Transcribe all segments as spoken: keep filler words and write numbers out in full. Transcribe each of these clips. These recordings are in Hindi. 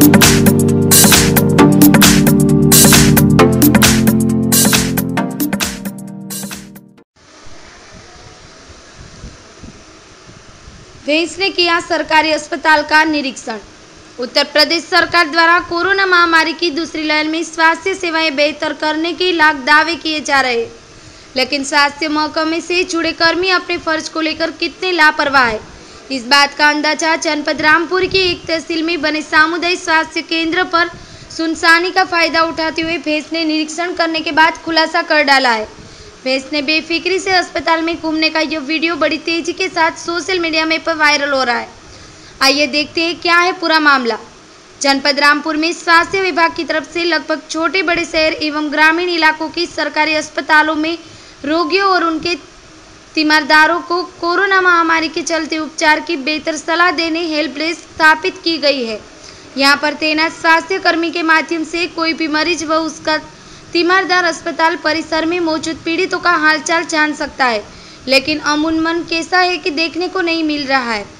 भैंस ने किया सरकारी अस्पताल का निरीक्षण। उत्तर प्रदेश सरकार द्वारा कोरोना महामारी की दूसरी लहर में स्वास्थ्य सेवाएं बेहतर करने के लाख दावे किए जा रहे हैं, लेकिन स्वास्थ्य महकमे से जुड़े कर्मी अपने फर्ज को लेकर कितने लापरवाह हैं, इस बात का अंदाजा जनपद रामपुर की एक तहसील में बने सामुदायिक स्वास्थ्य केंद्र पर सुनसानी का फायदा उठाते हुए भैंस ने निरीक्षण करने के बाद खुलासा कर डाला है। भैंस ने बेफिक्री से अस्पताल में घूमने का यह वीडियो बड़ी तेजी के साथ सोशल मीडिया में पर वायरल हो रहा है। आइए देखते हैं क्या है पूरा मामला। जनपद रामपुर में स्वास्थ्य विभाग की तरफ से लगभग छोटे बड़े शहर एवं ग्रामीण इलाकों की सरकारी अस्पतालों में रोगियों और उनके तीमारदारों को कोरोना महामारी के चलते उपचार की बेहतर सलाह देने हेल्प डेस्क स्थापित की गई है। यहाँ पर तैनात स्वास्थ्य कर्मी के माध्यम से कोई भी मरीज व उसका तीमारदार अस्पताल परिसर में मौजूद पीड़ितों का हालचाल जान सकता है, लेकिन अमूमन कैसा है कि देखने को नहीं मिल रहा है।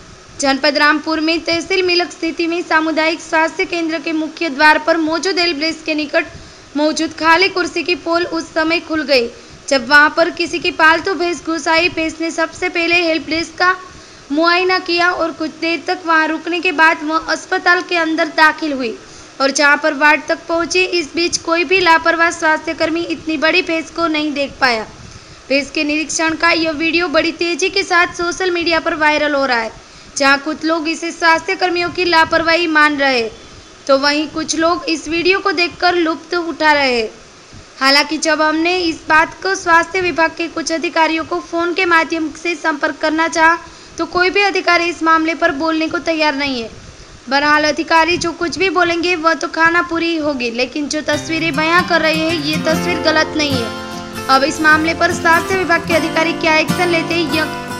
जनपद रामपुर में तहसील मिलक स्थिति में सामुदायिक स्वास्थ्य केंद्र के मुख्य द्वार पर मौजूद हेल्प डेस्क के निकट मौजूद खाली कुर्सी की पोल उस समय खुल गई जब वहां पर किसी की पालतू भैंस घुस आई। भैंस ने सबसे पहले हेल्प डेस्क का मुआयना किया और कुछ देर तक वहां रुकने के बाद वह अस्पताल के अंदर दाखिल हुई और जहां पर वार्ड तक पहुंची। इस बीच कोई भी लापरवाह स्वास्थ्यकर्मी इतनी बड़ी भैंस को नहीं देख पाया। भैंस के निरीक्षण का यह वीडियो बड़ी तेजी के साथ सोशल मीडिया पर वायरल हो रहा है, जहां कुछ लोग इसे स्वास्थ्य कर्मियों की लापरवाही मान रहे हैं, तो वहीं कुछ लोग इस वीडियो को देखकर लुत्फ उठा रहे हैं। हालांकि जब हमने इस बात को स्वास्थ्य विभाग के कुछ अधिकारियों को फोन के माध्यम से संपर्क करना चाहा तो कोई भी अधिकारी इस मामले पर बोलने को तैयार नहीं है। बहरहाल अधिकारी जो कुछ भी बोलेंगे वह तो खाना पूरी होगी, लेकिन जो तस्वीरें बयां कर रहे हैं ये तस्वीर गलत नहीं है। अब इस मामले पर स्वास्थ्य विभाग के अधिकारी क्या एक्शन लेते हैं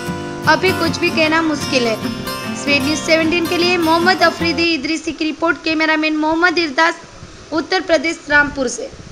यह अभी कुछ भी कहना मुश्किल है। स्पीड न्यूज़ सत्रह के लिए मोहम्मद अफरीदी इदरीसी की रिपोर्ट। कैमरामैन मोहम्मद इरदास, उत्तर प्रदेश, रामपुर से।